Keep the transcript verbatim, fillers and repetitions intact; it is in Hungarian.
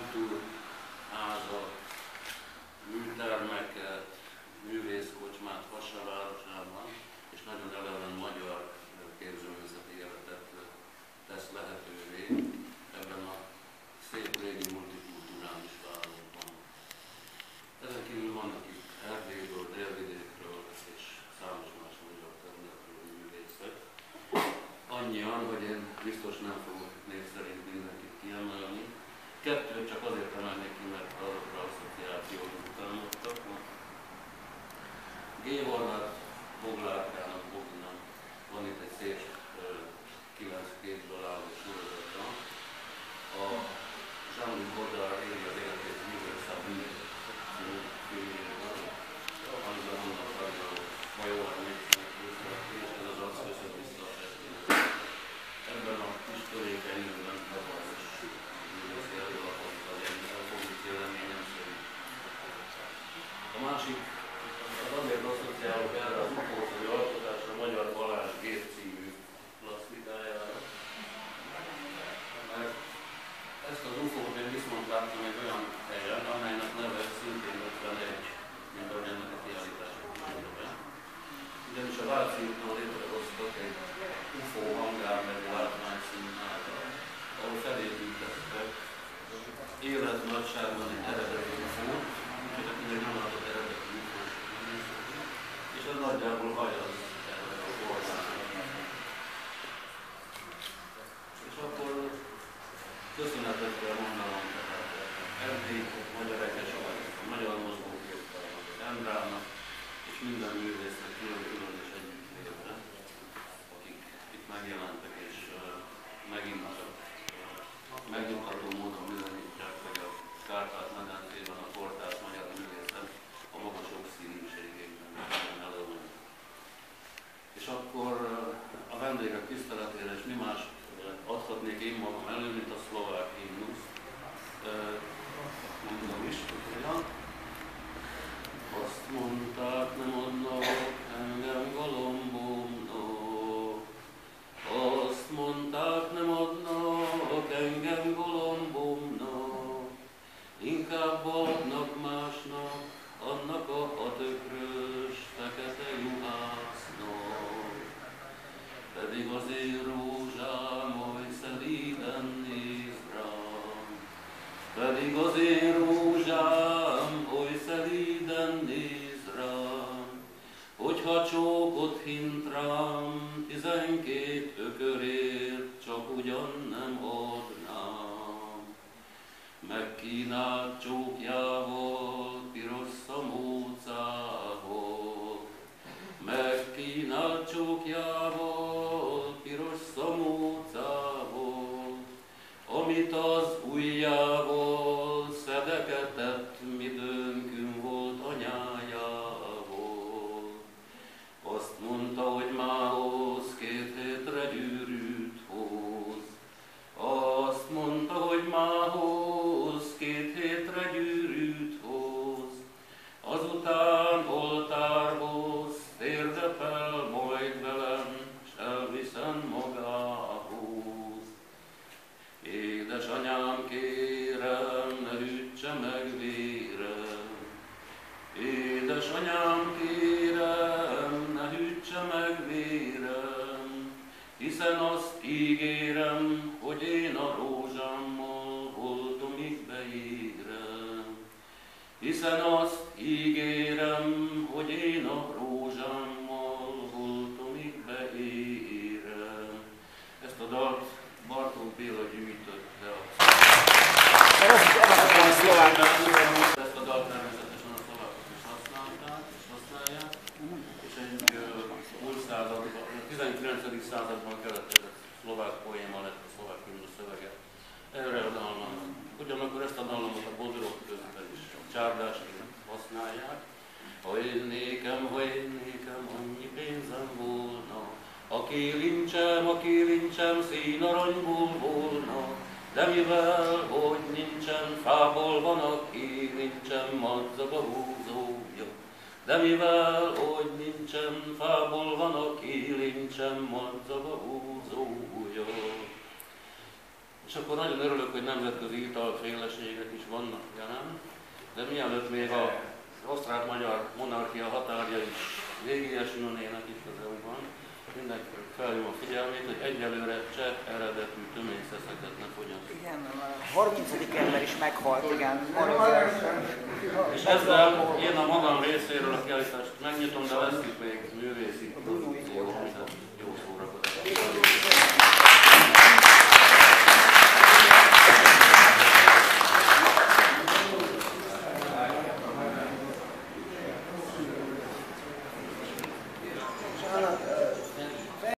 kultúrházat, műtermeket, művészkocsmát Kassa városában, és nagyon eleven magyar képzőművészeti életet tesz lehetővé ebben a szép régi multikulturális városban. Ezen kívül vannak itt Erdélyből, Délvidékről és számos más magyar területről művészek. Annyian, hogy én biztos nem fogok név szerint mindenkit kiemelni. Kettőt csak azért emelnék ki, mert azokra asszociációt tanultak. G. Horváth Boglárkának, Boginak van itt egy szép kilenc képből álló sorozata. A Jean-Luc Godard éli az életét művészet művészet, amiben annak adja a hajóan megkészített, és ez az arc köszön vissza a festének. Ebben a kis törékeny időben bevall is művészi előlapot az elfogult véleményem szerint. A másik, az azért asszociálok erre az ufószerű alkotásra Magyar Balázs Gép című plastikájára. Mert ezt az ufót én viszont láttam egy olyan helyen, amelynek neve szintén ötvenegy, mint ahogy ennek a kiállításnak neve. Ugyanis a Váci úton létrehoztak egy ufó hangár nevű látványszínházat, ahol felépítettek életnagyságban egy eredeti ufót, úgyhogy aki még nem látott eredeti ufót, és ez nagyjából hajaz erre a országnak. És akkor köszönetet kell mondanom tehát Erdély, Magyar Ekesnek, a Magyar Mozgóképpel, az Endrának, és minden művésznek külön-külön és együttlétre, akik itt megjelentek, és uh, megint csak uh, megnyugtató módon bizonyítják, hogy a Kárpát-medencében a kortárs magyar művészet a maga sokszínűségében előbb. És akkor uh, a vendégek tiszteletére és mi más adhatnék én magam elő, mint a szlovák himnusz. Uh, mondom is, olyan. Azt mondták, nem adnak engem galombomnak. Azt mondták, nem adnak engem galombomnak. Inkább adnak másnak, annak a hatökrös fekete juhásznak. Pedig az én rózsám oly szelíden néz rám. Pedig az én rózsám oly szelíden néz rám, hogyha csókot hint rám, tizenkét ökörért csak ugyan nem adnám. Megkínált csókjával, piros szamócával, megkínált csókjával, piros szamócával, amit az ujjával szedeketett, midőnkünk volt anyájával. Azt mondta, hogy mához két hétre gyűrűt hoz. Azt mondta, hogy mához két hétre gyűrűt hoz. Azután oltárhoz térdepel majd velem, s elviszem magához. Édesanyám, kérem, ne hűtse meg vérem. Édesanyám, kérem, ne hűtse meg vérem, hiszen azt ígérem, hogy én a rózsámmal holtomig beérem. Hiszen azt ígérem, hogy én a rózsámmal holtomig beérem. Ezt a dalt Bartók Béla gyűjtötte a... Ezt a dalt természetesen a szlovákok is használták, és használják, és egy múltszázadban, a tizenkilencedik században keletkezett szlovák poéma lett a szlovák himnusz szövege. Erre a dallamnak. Ugyanakkor ezt a dallamot a bodrog közben is csárdásként használják. Ha én nékem, ha én nékem, annyi pénzem volna, a kilincsem, a kilincsem színaranyból volna, de mivel, hogy nincsen, fából van a kilincsem, madzag a húzója. De mivel, hogy nincsen, fából van a kilincsem, madzag a húzója. És akkor nagyon örülök, hogy nemzetközi italféleségek is vannak jelen, de mielőtt még az osztrák-magyar monarchia határjai végégesülnének itt az é u-ban, mindenki felhívom a figyelmét, hogy egyelőre cseh eredetű töményszeszeket ne fogyasszunk. Igen, a harmincadik ember is meghalt, igen. És ezzel én a magam részéről a kiállítást megnyitom, de lesz itt még művészi